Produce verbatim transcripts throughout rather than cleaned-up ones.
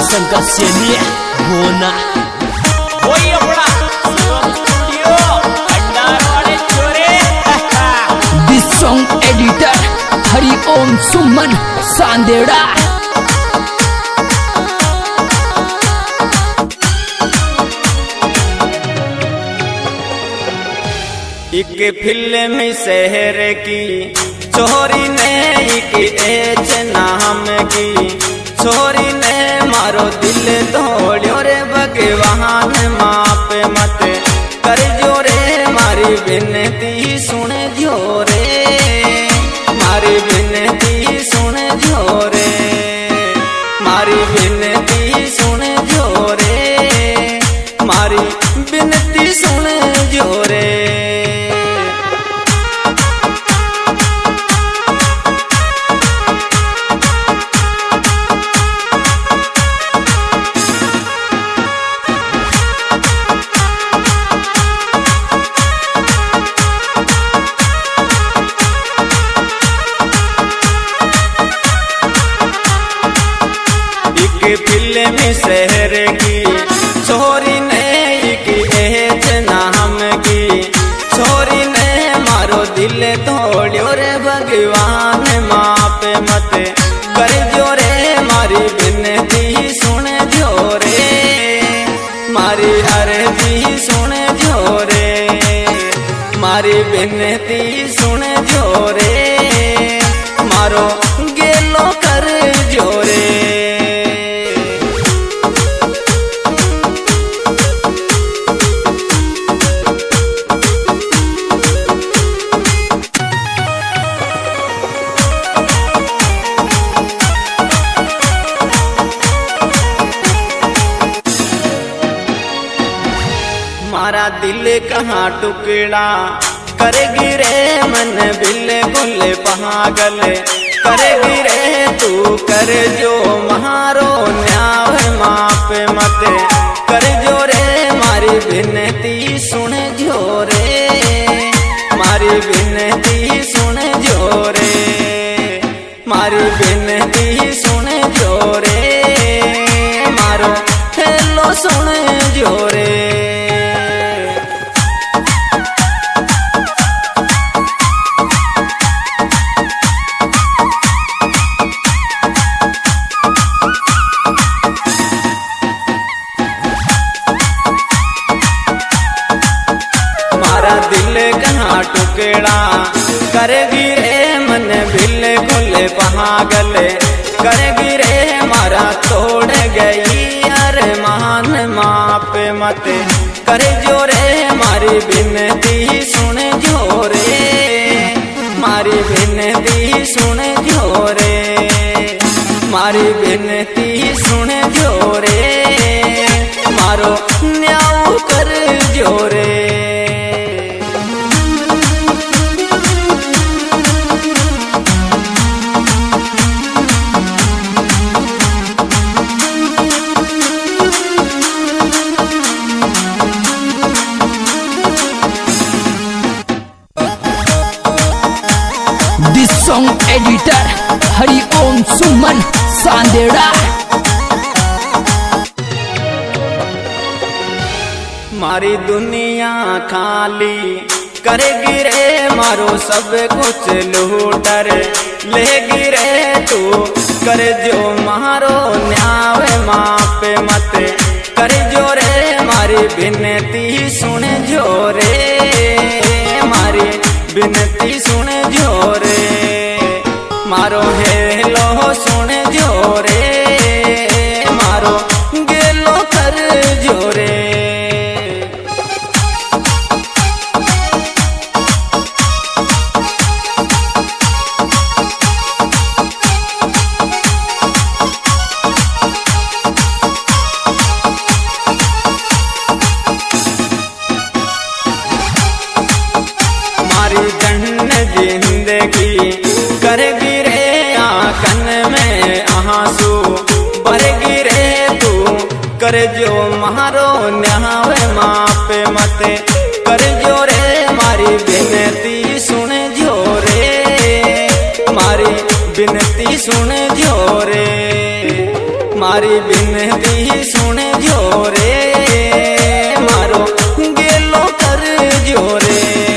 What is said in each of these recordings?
शंकर सेनी बोना वही अपना स्टूडियो भंडार वाले छोरे। This song editor Hari Om Suman Sandera. एक फिल्म शहर की छोरी ने एक एच नाम की छोरी ने मारो दिल तोड़ो रे भगवान माप मत कर जो रे मारी विनती सुन जो रे मारी विनती सुन जो रे मारी विनती सुन जो रे मारी विनती सुन जो रे। फिल्म शहर की छोरी ने एक एच नाम की छोरी ने मारो दिल तोड़ो रे भगवान माप मत कर जो रे मारी विनती सुन जो रे मारी अर्जी सुन जो रे मारी विनती सुन जो रे मारो गेलो कर जो रे। मारा दिल कहाँ टुकड़ा करेगी रे मन बिल्कुल पागल करेगी रे तू कर जो महारो न्याव माप मत कर जो रे मारी विनती सुन जो रे मारी विनती सुन जो रे मारी विनती सुन जो रे मारो हेलो सुन जो रे। दिल कहाँ टुकड़ा करेगी रे मन बिल्कुल पागल करेगी रे मारा तोड़ गई अरे मान माप मत कर जो रे मारी विनती सुन जो रे मारी विनती सुन जो रे मारी विनती सुन जो रे मारो न्याव कर जो रे। This song editor Hari Om Suman Sandera. मारी दुनिया खाली करेगी रे मारो सब कुछ लूटर लेगी रे तू कर जो मारो न्याव माप मत कर जो रे मारी विनती सुन जो रे मारी विनती सुन जो रे मारो हेलो सुन जो रे मारो गेलो कर जो रे। जिंदगी करेगी रे आंखन में आंसू भरेगी रे तू कर जो मारो न्याव माप मत कर जो रे मारी विनती सुन जो रे मारी विनती सुन जो रे मारी बिनती सुन जोरे मारो गेलो कर जोरे।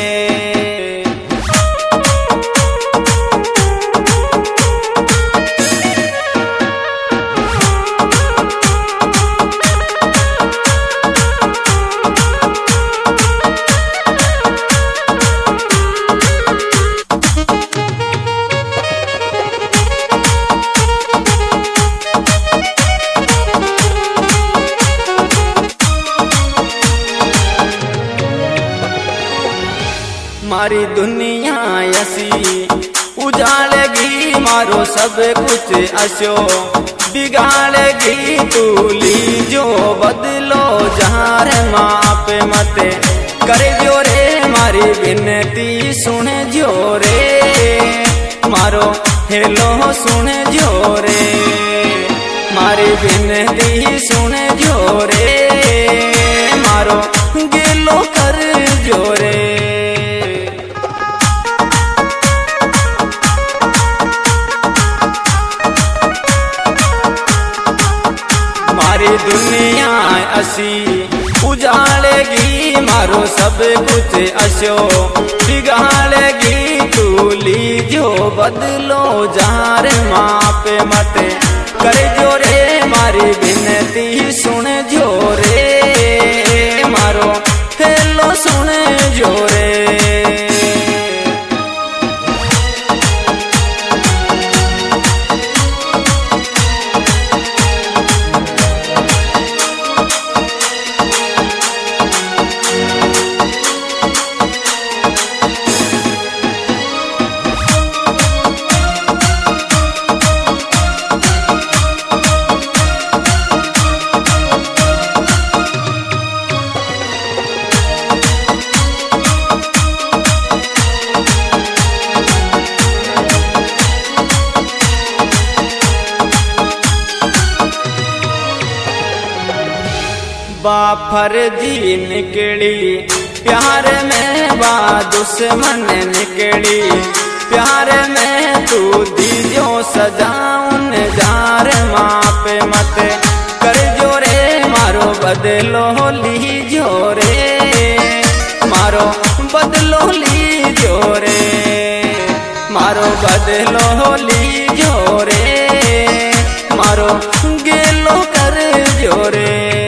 मारी दुनिया ऐसी उजाड़ेगी मारो सब कुछ असो बिगाड़ेगी तूली जो बदलो जार माप मत कर जोरे मारी बिनती सुन जोरे मारो हेलो सुन जोरे मारी बिनती सुन जोरे मारो गेलो कर जोरे। मारी दुनिया असी उजाड़ेगी मारो सब कुछ असो बिगाड़ेगी तूली जो बदलो जार माप मत कर जोरे मारी बिनती सुन जोरे मारो हेलो सुन जोरे। बाफर जी निकली प्यार में बा दुश्मन निकली प्यार में तू दीजो सजाउन जार माप मत कर जोरे मारो बदलो ली जोरे मारो बदलो ली जोरे मारो बदलो ली जोरे मारो गेलो कर जोरे।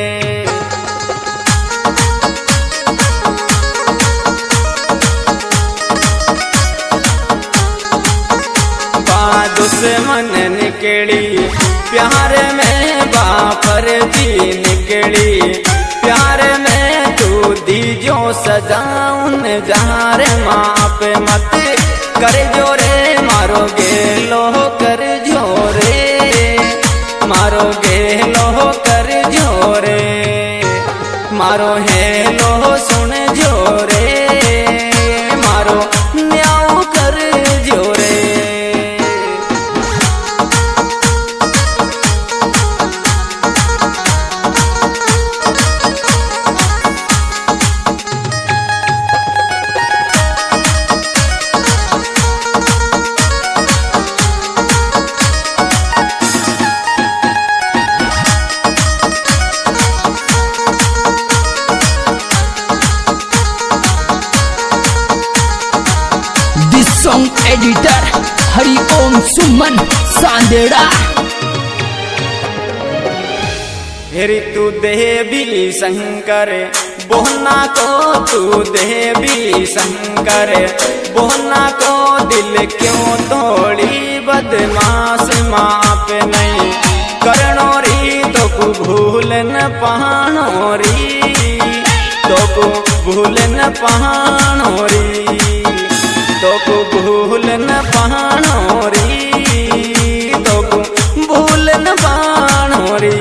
दुश्मन निकली प्यार में बाफर जी निकली प्यार में तू दीजो सजाउन जार माप मत कर जोरे मारो गेलो कर जोरे मारो गेलो कर जोरे मारो हेलो सुन जोरे मारो न्याऊ कर जोरे। Song editor Hariom Suman Sandera. हेरी तू देवी शंकर बोहना को तू देवी शंकर बोहना को दिल क्यों तोड़ी बदमाश माप नहीं करनोरी तो को भूल न पहानोरी तो को भूल न पहानोरी तो को भूल न पहानोरी तो को भूल न पहानोरी।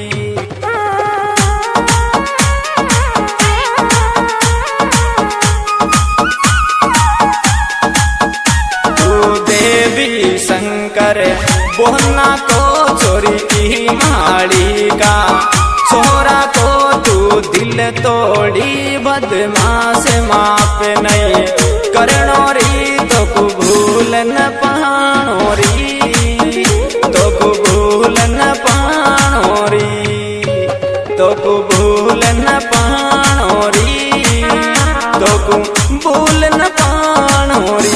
तू देवी शंकर बोहना को चोरी की माड़ी का छोरा को तू दिल तोड़ी बदमाश माप नहीं करनोरी तो को भूल न पहानोरी तो को भूल न पहानोरी। भूल न पाणोरी, तो को भूल न पाणोरी।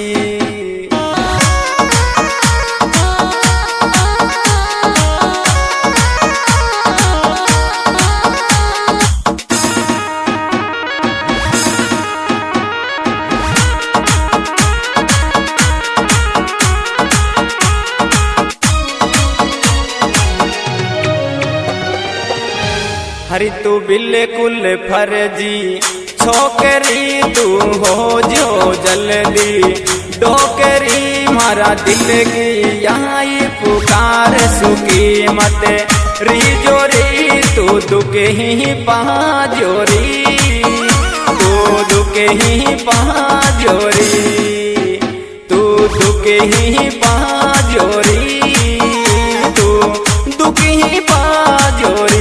हरी तू बिल्कुल फर्जी छोकरी तू हो जो जल्दी, डोकरी मारा दिल की यहाँ पुकार सुकी मत रिजोरी, तू दुखे ही पाजोरी, तू दुखे ही पाजोरी, तू दुखे ही पाजोरी, तू दुखे ही पाजोरी।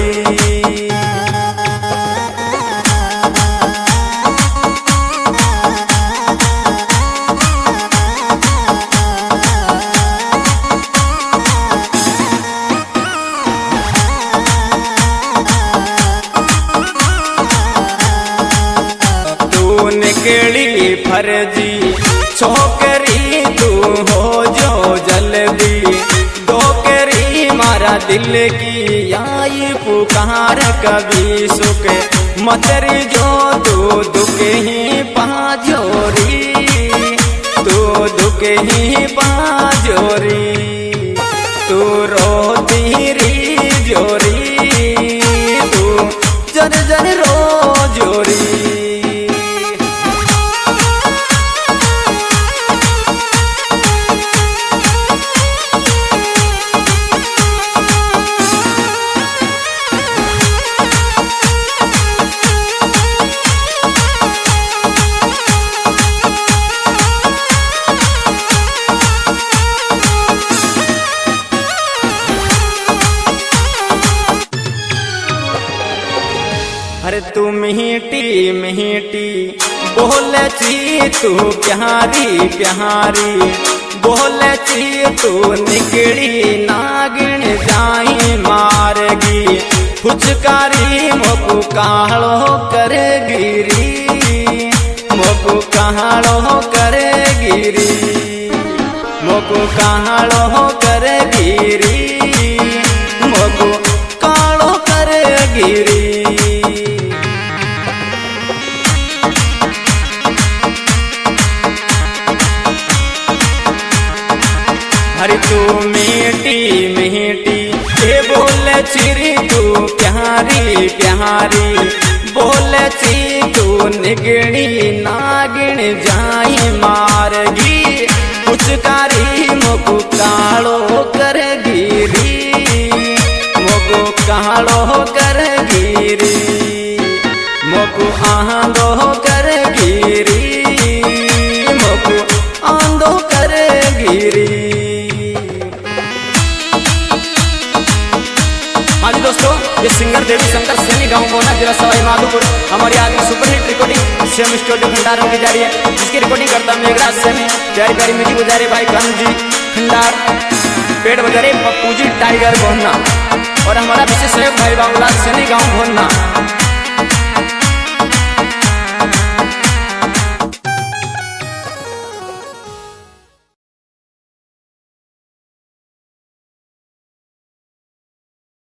निकली फर्जी छोकरी तू हो जो जल्दी, डोकरी मारा दिल की आई पुकार कभी सुख मतरी जो, तू दुखे ही पाजोरी, तू दुखे ही पाजोरी, तू रोती री जोरी, तू जर जर रो जोरी। अरे तू मीठी मीठी बोले ची तू प्यारी प्यारी, बोले ची तू निकली नागिन जाई मारगी, फुचकारी मोकू कालो कर गिरी, मोकू कालो कर गिरी, मोकू कालो कर गिरी, मोकू कालो कर गिरी। हरी तू मीठी मीठी ये बोले चिरी, तू प्यारी प्यारी, बोले ची तू निगड़ी नागिन जाई मारगी, पुचकारी मोकू कालो कर गिरी, मोकू कालो कर गिरी, मोकू आंदो कर गिरी, मोकू आंदो कर गिरी। हाँ दोस्तों, ये सिंगर देवी शंकर सैनी गांव गोना जिला सवाई माधोपुर हमारी आगे superhit recording same studio Khandar की जा रही है, जिसकी रिकॉर्डिंग करता हूँ मेघराज सैनी, प्यारी प्यारी म्यूजिक बजा रहे भाई कानू जी खंडार, पेड़ बजा रहे पप्पू जी टाइगर गोना, और हमारा विशेष सहयोग भाई बाबूलाल सैनी गाँव गोना।